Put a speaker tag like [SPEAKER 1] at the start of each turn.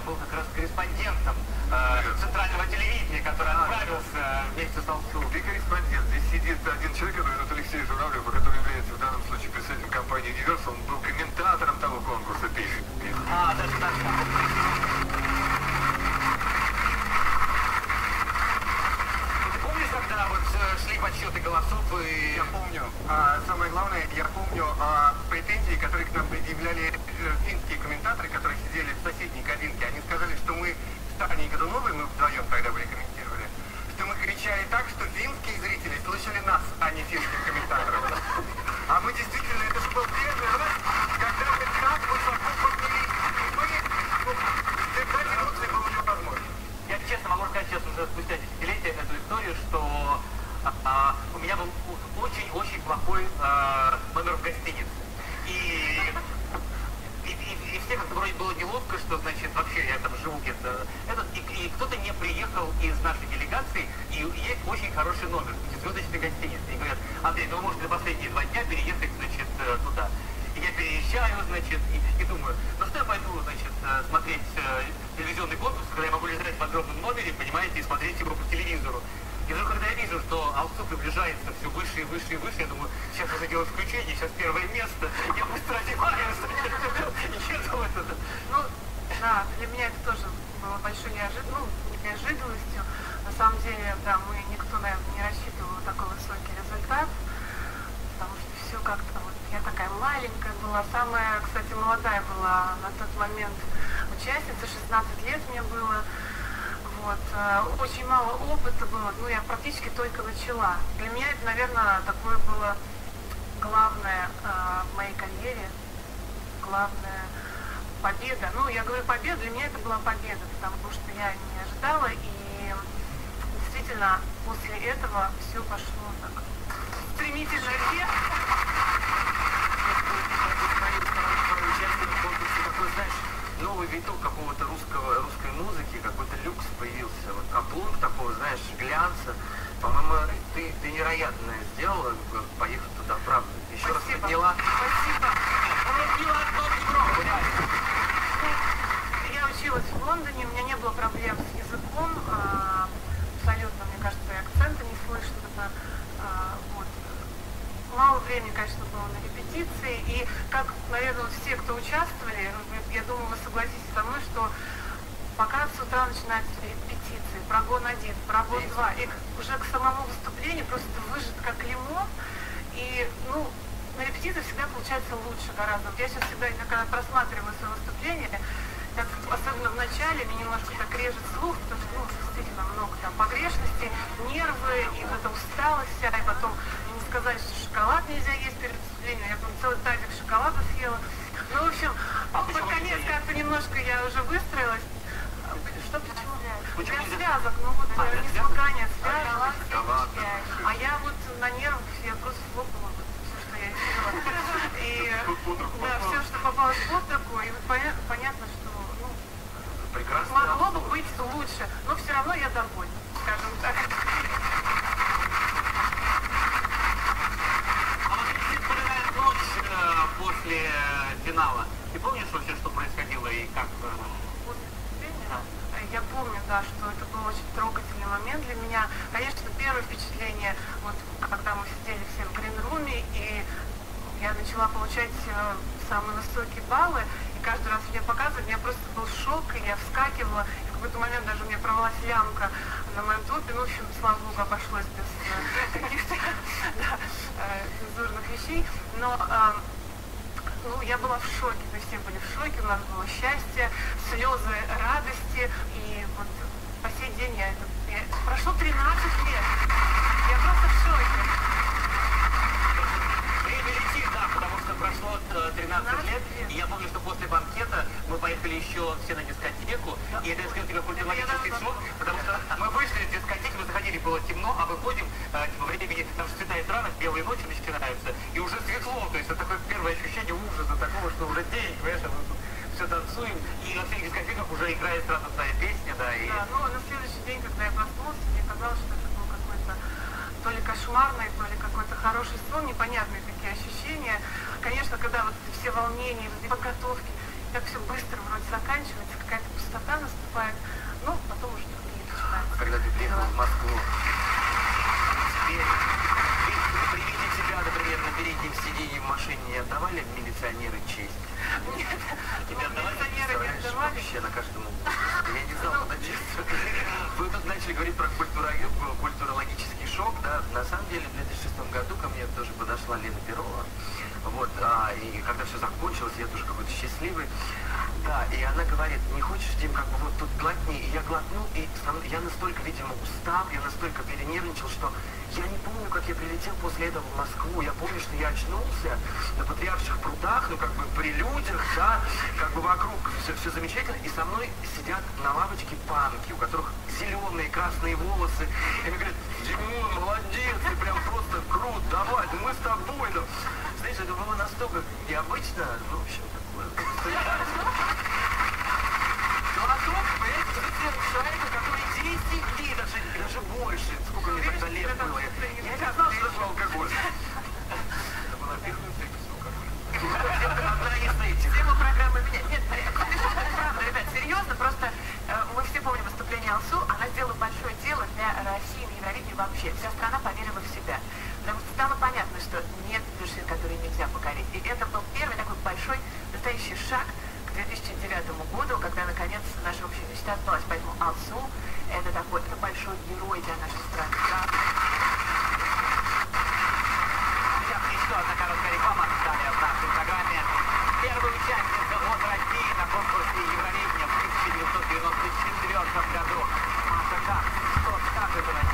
[SPEAKER 1] был как раз корреспондентом центрального телевидения, который отправился вместе с Алсу.
[SPEAKER 2] Ты корреспондент. Здесь сидит один человек, который зовут Алексей Журавлев, который является в данном случае представителем компании Universal. Он был комментатором того конкурса песен.
[SPEAKER 1] Даже так. Когда вот шли подсчеты голосов и...
[SPEAKER 3] Я помню. Самое главное, я помню претензии, которые к нам предъявляли финские комментаторы, которые сидели в соседней кабинке. Они сказали, что мы с Таней Годуновой, мы вдвоем тогда были комментировали, что мы кричали так, что финские зрители слышали нас, а не финских комментаторов. А мы действительно, это же был первый раз, когда мы так высоко поднялись. И мы, держать эмоции было невозможно.
[SPEAKER 1] Я честно могу сказать сейчас уже спустя десятилетия эту историю, что у меня был очень-очень плохой номер в гостинице. И всем это вроде было неловко, что, значит, вообще я там живу где-то. И кто-то не приехал из нашей делегации, и есть очень хороший номер, звездочной гостиницы. И говорят: Андрей, ну вы можете за последние 2 дня переехать, значит, туда. И я переезжаю, значит, и думаю, ну что я пойду, значит, смотреть телевизионный конкурс, когда я могу лежать в огромном номере, понимаете, и смотреть его по телевизору. И вдруг, когда я вижу, что Алсу приближается все выше и выше и выше, я думаю, сейчас нужно делать включение, сейчас первое место, я быстро одеваюсь, и еду в это.
[SPEAKER 4] Ну, да, для меня это тоже было большой неожиданностью. На самом деле, да, никто, наверное, не рассчитывал на такой высокий результат, потому что все как-то вот, я такая маленькая была, самая, кстати, молодая была на тот момент участница, 16 лет мне было. Вот, очень мало опыта было, я практически только начала. Для меня это, наверное, такое было главное в моей карьере, главная победа. Я говорю победа, для меня это была победа, потому что я не ожидала, и действительно после этого все пошло так стремительно вверх.
[SPEAKER 1] Новый виток какого-то русской музыки, какой-то люкс появился, вот апломб такого, знаешь, глянца. По-моему, ты невероятное сделала, поехав туда, правда. Еще раз подняла.
[SPEAKER 4] Спасибо.
[SPEAKER 1] Подняла одно реально.
[SPEAKER 4] Я училась в Лондоне, у меня не было проблем с языком, абсолютно, мне кажется, и акцента не слышно. Вот. Мало времени, конечно, было на репетиции, и как, наверное, все, кто участвовали, я думаю, вы согласитесь со мной, что пока с утра начинаются репетиции, прогон 1, прогон 2, и уже к самому выступлению просто выжат как лимон, и, на репетиции всегда получается лучше гораздо. Я сейчас всегда, когда просматриваю свое выступление, так, особенно в начале, мне немножко так режет слух, потому что, действительно много там погрешностей, нервы, и вот эта усталость вся, и потом не сказать, что шоколад нельзя есть перед выступлением, я там целый тазик шоколада съела. В общем, под конец как-то немножко я уже выстроилась. Что, почему? Для связок, несмыкание связок. А я вот на нервах, я просто хлопала все, что я сделала. И да, все, что попалось под руку, и вот понятно, что могло бы быть лучше, но все равно я довольна, скажем так.
[SPEAKER 1] После финала. Ты помнишь вообще, что происходило и как?
[SPEAKER 4] Я помню, да, что это был очень трогательный момент для меня. Конечно, первое впечатление, вот когда мы сидели все в грин-руме, и я начала получать самые высокие баллы, и каждый раз мне показывали, у меня просто был шок, и я вскакивала, и в какой-то момент даже у меня порвалась лямка на моем топе, в общем, слава богу, обошлось без каких-то цензурных вещей, но я была в шоке, мы все были в шоке, у нас было счастье, слезы радости, и вот по сей день прошло 13 лет, я просто в шоке.
[SPEAKER 1] Время летит, да, потому что прошло 13 лет, и я помню, что после банкета мы поехали еще все на дискотеку, и это дискотека культурологический шок, потому что мы вышли из дискотеки, мы заходили, было темно, а выходим, времени, там цветает рано, белые ночи начинаются, и уже светло, то есть это такое первое ощущение ужаса такого, что уже день, понимаешь, мы тут все танцуем, и на всех дискотеках уже играет сразу твоя песня, да, и...
[SPEAKER 4] Да, на следующий день, когда я проснулась, мне казалось, что это был какой-то то ли кошмарный, то ли какой-то хороший сон, непонятные такие ощущения. Конечно, когда вот все волнения, подготовки, так все быстро вроде заканчивается, какая-то пустота наступает, ну, потом уже другие начинаются.
[SPEAKER 1] Когда ты приехал в Москву, теперь при виде тебя, например, на переднем сиденье в машине не отдавали милиционеры честь?
[SPEAKER 4] Нет,
[SPEAKER 1] Тебя отдавали?
[SPEAKER 4] милиционеры не
[SPEAKER 1] Представляешь,
[SPEAKER 4] отдавали.
[SPEAKER 1] вообще на каждом углу. Я не знал, куда честь. Вы тут начали говорить про культурологический шок, да? На самом деле, в 2006 году ко мне тоже подошла Лена Перова. Вот, и когда все закончилось, я тоже какой-то счастливый. Да, и она говорит, не хочешь, Дим, как бы вот тут глотни. И я глотнул, и я настолько, видимо, устал, я настолько перенервничал, что я не помню, как я прилетел после этого в Москву. Я помню, что я очнулся на Патриарших прудах, ну, как бы при людях, да, как бы вокруг все замечательно, и со мной сидят на лавочке панки, у которых зеленые, красные волосы. И мне говорят, Димон, молодец, ты прям просто крут, давай, мы с тобой. Ну, знаешь, это было настолько необычно, ну, в общем, такое. Ну, а тут, понимаете, человека, который 10 дней, даже больше, сколько мне тогда лет было. Я не знал, что это был алкоголь. Это была первая встреча с алкоголем. Одна из этих.
[SPEAKER 4] Тему программы менять. Нет, правда, ребят, серьезно, просто мы все помним выступление Алсу, она сделала большое дело для России на Евровидении вообще. Вся страна поверила в себя. Потому что стало понятно, что нет вершин, которые нельзя покорить. И это был первый такой большой, настоящий шаг к 2009 году, когда, наконец, наша общая мечта сбылась. Поэтому Алсу — это такой, это большой герой для нашей страны. Правда?
[SPEAKER 1] Сейчас еще одна короткая реклама. Далее в нашей программе первая участница от России на конкурсе Евровидения в 1994 году. Маша Кан. Что скажет она?